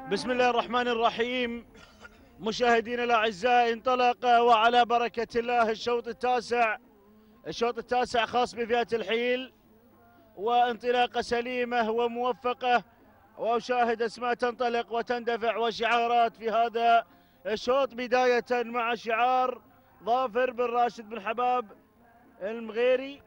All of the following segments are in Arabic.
بسم الله الرحمن الرحيم. مشاهدينا الاعزاء، انطلق وعلى بركه الله الشوط التاسع خاص بفئه الحيل، وانطلاقه سليمه وموفقه، واشاهد اسماء تنطلق وتندفع وشعارات في هذا الشوط، بدايه مع شعار ظافر بن راشد بن حباب المغيري.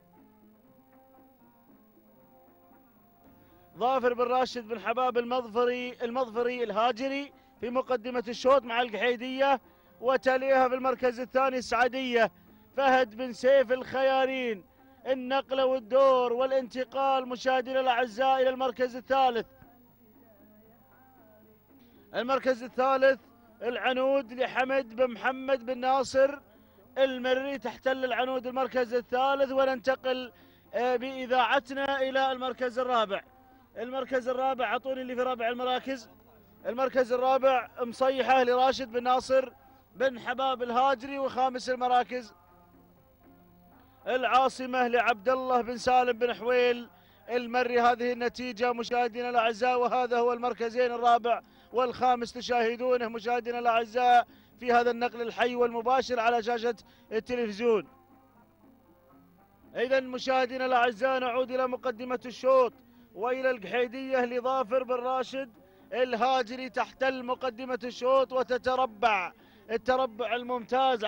ظافر بن راشد بن حباب المظفري الهاجري في مقدمة الشوط مع القحيدية، وتليها في المركز الثاني السعدية فهد بن سيف الخيارين. النقلة والدور والانتقال مشاهدينا الأعزاء إلى المركز الثالث العنود لحمد بن محمد بن ناصر المري. تحتل العنود المركز الثالث، وننتقل بإذاعتنا إلى المركز الرابع. اعطوني اللي في رابع المراكز. المركز الرابع مصيحه لراشد بن ناصر بن حباب الهاجري، وخامس المراكز العاصمه لعبد الله بن سالم بن حويل المري. هذه النتيجه مشاهدينا الاعزاء، وهذا هو المركزين الرابع والخامس تشاهدونه مشاهدينا الاعزاء في هذا النقل الحي والمباشر على شاشه التلفزيون. اذا مشاهدينا الاعزاء، نعود الى مقدمه الشوط والى القحيديه لظافر بن راشد الهاجري. تحتل مقدمه الشوط وتتربع التربع الممتاز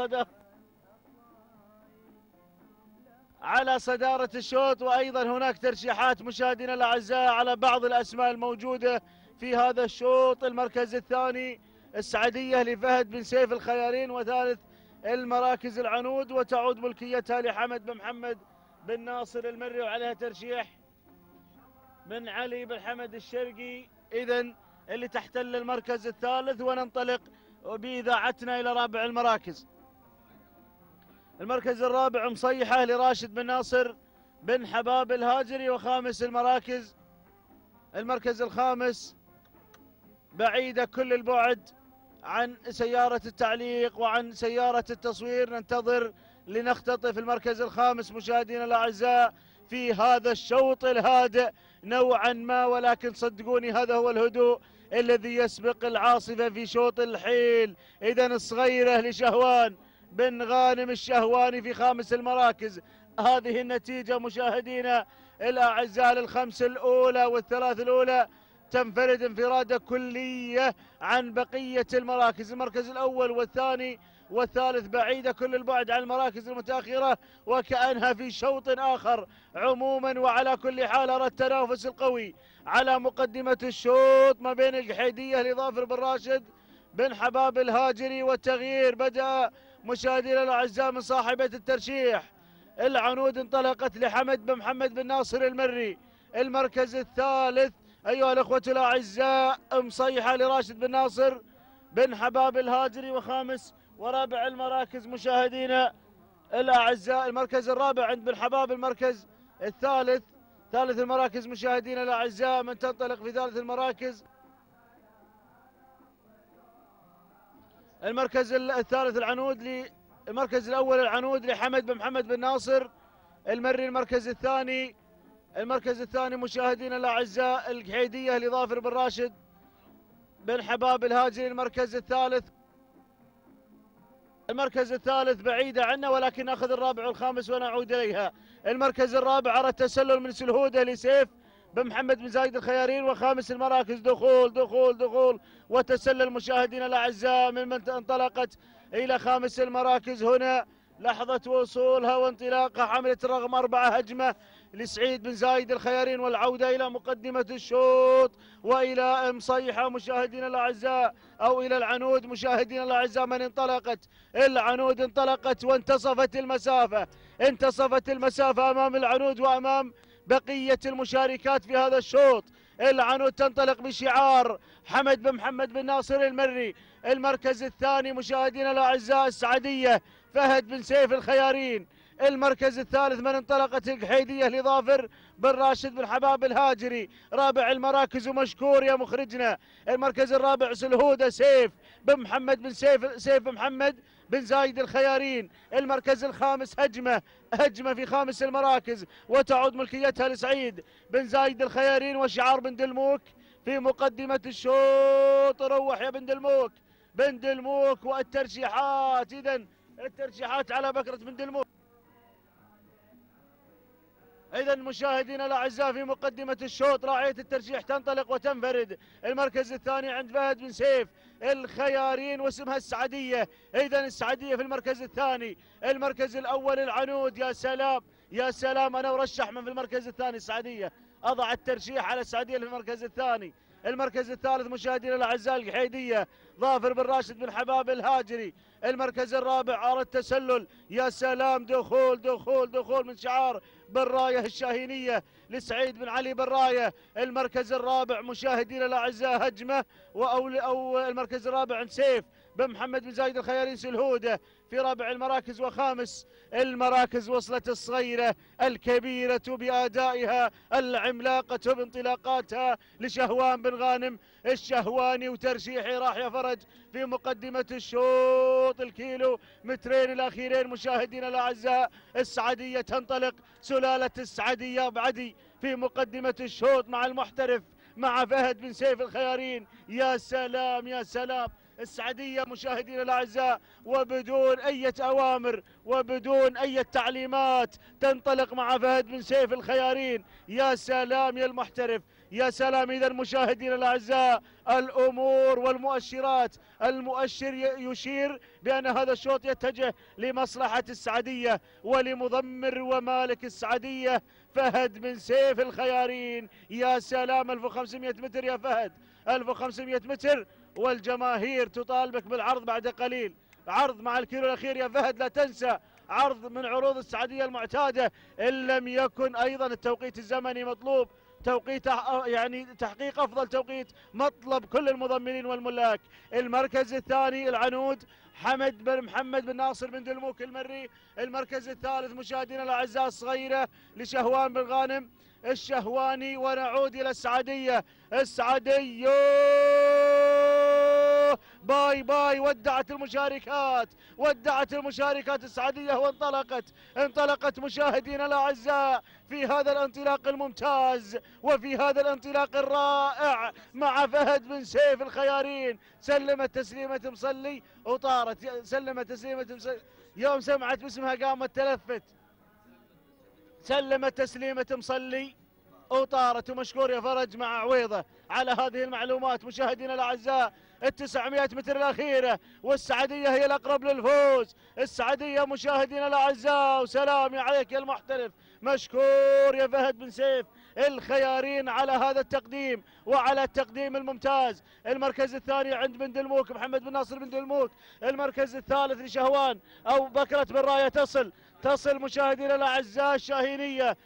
على صداره الشوط، وايضا هناك ترشيحات مشاهدينا الاعزاء على بعض الاسماء الموجوده في هذا الشوط. المركز الثاني السعديه لفهد بن سيف الخيارين، وثالث المراكز العنود، وتعود ملكيتها لحمد بن محمد بن ناصر المري، وعليها ترشيح من علي بن حمد الشرقي. إذن اللي تحتل المركز الثالث، وننطلق بإذاعتنا إلى رابع المراكز. المركز الرابع مصيحة لراشد بن ناصر بن حباب الهاجري، وخامس المركز الخامس بعيدة كل البعد عن سيارة التعليق وعن سيارة التصوير. ننتظر لنختطف المركز الخامس مشاهدينا الأعزاء في هذا الشوط الهادئ نوعا ما، ولكن صدقوني هذا هو الهدوء الذي يسبق العاصفة في شوط الحيل. إذن الصغيرة لشهوان بن غانم الشهواني في خامس المراكز. هذه النتيجة مشاهدينا الأعزاء للخمس الأولى والثلاث الأولى، تنفرد انفرادة كلية عن بقية المراكز. المركز الأول والثاني والثالث بعيدة كل البعد عن المراكز المتأخرة، وكأنها في شوط آخر عموما. وعلى كل حال أرى التنافس القوي على مقدمة الشوط ما بين القحيدية لظافر بن راشد بن حباب الهاجري، والتغيير بدأ مشاهدينا الأعزاء من صاحبة الترشيح العنود. انطلقت لحمد بن محمد بن ناصر المري. المركز الثالث أيها الأخوة الأعزاء مصيحة لراشد بن ناصر بن حباب الهاجري، وخامس ورابع المراكز مشاهدينا الأعزاء. المركز الرابع عند بن حباب. المركز الثالث ثالث المراكز مشاهدينا الأعزاء. من تنطلق في ثالث المراكز؟ المركز الثالث العنود المركز الأول العنود لحمد بن محمد بن ناصر المري. المركز الثاني مشاهدينا الأعزاء القحيدية لظافر بن راشد بن حباب الهاجري. المركز الثالث بعيدة عنا، ولكن ناخذ الرابع والخامس ونعود إليها. المركز الرابع على التسلل من سلهودة لسيف بن محمد بن زايد الخيارين، وخامس المراكز دخول وتسلل مشاهدينا الأعزاء من انطلقت إلى خامس المراكز. هنا لحظة وصولها وانطلاقها حملة الرقم 4 هجمة لسعيد بن زايد الخيارين، والعودة إلى مقدمة الشوط وإلى مصيحة مشاهدينا الأعزاء، أو إلى العنود مشاهدينا الأعزاء. من العنود انطلقت وانتصفت المسافة أمام العنود وأمام بقية المشاركات في هذا الشوط. العنود تنطلق بشعار حمد بن محمد بن ناصر المري. المركز الثاني مشاهدينا الأعزاء السعدية فهد بن سيف الخيارين. المركز الثالث من انطلقت القحيدية لظافر بن راشد بن حباب الهاجري. رابع المراكز ومشكور يا مخرجنا. المركز الرابع سلهودة سيف بن محمد بن سيف بن محمد بن زايد الخيارين. المركز الخامس هجمة في خامس المراكز، وتعود ملكيتها لسعيد بن زايد الخيارين وشعار بن دلموك في مقدمة الشوط. روح يا بن دلموك، بن دلموك والترشيحات. إذا الترشيحات على بكرة بن دلموك. إذا مشاهدينا الأعزاء في مقدمة الشوط راعية الترشيح تنطلق وتنفرد. المركز الثاني عند فهد بن سيف الخيارين واسمها السعدية. إذا السعدية في المركز الثاني. المركز الأول العنود. يا سلام يا سلام، أنا أرشح من في المركز الثاني السعدية، أضع الترشيح على السعدية في المركز الثاني. المركز الثالث مشاهدينا الأعزاء القحيدية ظافر بن راشد بن حباب الهاجري. المركز الرابع عار التسلل. يا سلام، دخول دخول دخول من شعار بالراية الشاهينية لسعيد بن علي بالراية. المركز الرابع مشاهدينا الأعزاء هجمة أو المركز الرابع عند سيف بن محمد بن زايد الخيارين سلهودة في رابع المراكز. وخامس المراكز وصلت الصغيرة الكبيرة بأدائها العملاقة بانطلاقاتها لشهوان بن غانم الشهواني. وترشيحي راح يا فرج في مقدمة الشوط الكيلو مترين الأخيرين. مشاهدينا الأعزاء السعدية تنطلق، سلالة السعدية بعدي في مقدمة الشوط مع المحترف مع فهد بن سيف الخيارين. يا سلام يا سلام، السعدية مشاهدينا الأعزاء وبدون أي أوامر وبدون أي تعليمات تنطلق مع فهد بن سيف الخيارين. يا سلام يا المحترف، يا سلام. إذا مشاهدينا الأعزاء الأمور والمؤشرات، المؤشر يشير بأن هذا الشوط يتجه لمصلحة السعدية ولمضمر ومالك السعدية فهد بن سيف الخيارين. يا سلام، 1500 متر يا فهد، 1500 متر، والجماهير تطالبك بالعرض بعد قليل. عرض مع الكيلو الأخير يا فهد، لا تنسى عرض من عروض السعدية المعتادة إن لم يكن أيضا التوقيت الزمني مطلوب، توقيت يعني تحقيق أفضل توقيت مطلب كل المضمنين والملاك. المركز الثاني العنود حمد بن محمد بن ناصر بن دلموك المري. المركز الثالث مشاهدينا الأعزاء الصغيرة لشهوان بن غانم الشهواني. ونعود إلى السعدية. السعدية باي باي، ودعت المشاركات، ودعت المشاركات السعدية انطلقت مشاهدينا الأعزاء في هذا الانطلاق الممتاز وفي هذا الانطلاق الرائع مع فهد بن سيف الخيارين. سلمت تسليمة مصلي وطارت، سلمت تسليمة مصلي، يوم سمعت باسمها قامت تلفت. سلمت تسليمة مصلي وطارت. ومشكور يا فرج مع عويضة على هذه المعلومات. مشاهدينا الأعزاء 900 متر الأخيرة والسعدية هي الأقرب للفوز. السعدية مشاهدينا الأعزاء، وسلام عليك يا المحترف. مشكور يا فهد بن سيف الخيارين على هذا التقديم وعلى التقديم الممتاز. المركز الثاني عند بن دلموك محمد بن ناصر بن دلموك. المركز الثالث لشهوان أو بكرة بالراية تصل مشاهدينا الأعزاء الشاهينية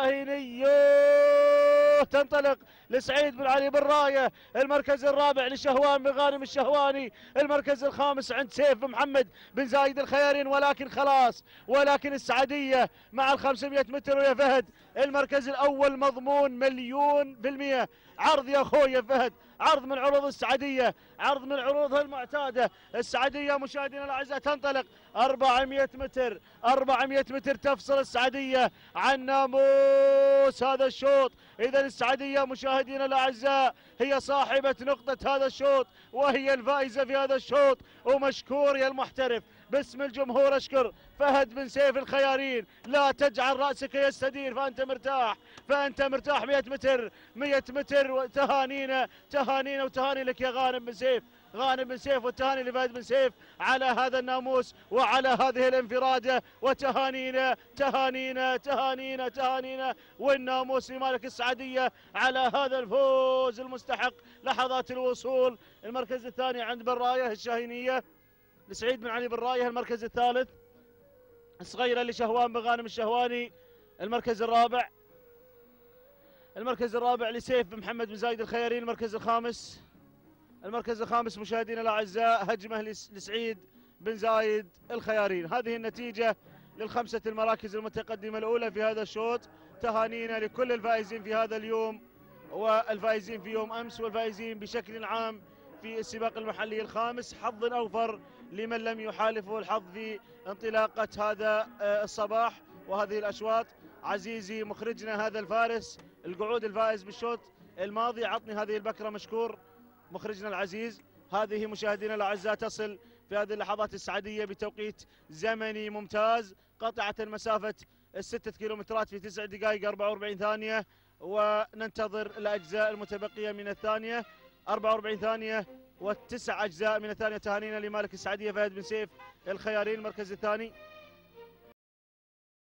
تنطلق لسعيد بن علي بالراية. المركز الرابع لشهوان بن غانم الشهواني. المركز الخامس عند سيف بن محمد بن زايد الخيارين. ولكن السعدية مع 500 متر يا فهد. المركز الأول مضمون 100%. عرض يا أخوي يا فهد، عرض من عروض السعدية، عرض من عروضها المعتادة. السعدية مشاهدينا الأعزاء تنطلق 400 متر، 400 متر تفصل السعدية عن ناموس هذا الشوط. إذا السعدية مشاهدينا الأعزاء هي صاحبة نقطة هذا الشوط وهي الفائزة في هذا الشوط. ومشكور يا المحترف، باسم الجمهور اشكر فهد بن سيف الخيارين. لا تجعل رأسك يستدير فأنت مرتاح 100 متر 100 متر. تهانينا وتهاني لك يا غانم بن سيف والتهاني لفهد بن سيف على هذا الناموس وعلى هذه الانفرادة. وتهانينا تهانينا والناموس لمالك السعدية على هذا الفوز المستحق. لحظات الوصول. المركز الثاني عند بالراية الشاهينية لسعيد بن علي بالراية. المركز الثالث صغيرة لشهوان بن غانم الشهواني. المركز الرابع لسيف بن محمد بن زايد الخيارين. المركز الخامس مشاهدينا الأعزاء هجمة لسعيد بن زايد الخيارين. هذه النتيجة للخمسة المراكز المتقدمة الأولى في هذا الشوط. تهانينا لكل الفائزين في هذا اليوم والفائزين في يوم أمس والفائزين بشكل عام في السباق المحلي الخامس. حظ أوفر لمن لم يحالفه الحظ في انطلاقة هذا الصباح وهذه الأشواط. عزيزي مخرجنا هذا الفارس القعود الفائز بالشوط الماضي. عطني هذه البكرة مشكور مخرجنا العزيز. هذه مشاهدينا الأعزاء تصل في هذه اللحظات السعدية بتوقيت زمني ممتاز، قطعة مسافة 6 كيلومترات في 9 دقائق 44 ثانية، وننتظر الأجزاء المتبقية من الثانية 44 ثانية و9 أجزاء من الثانية. تهانينا لمالك السعدية فهد بن سيف الخياري المركز الثاني.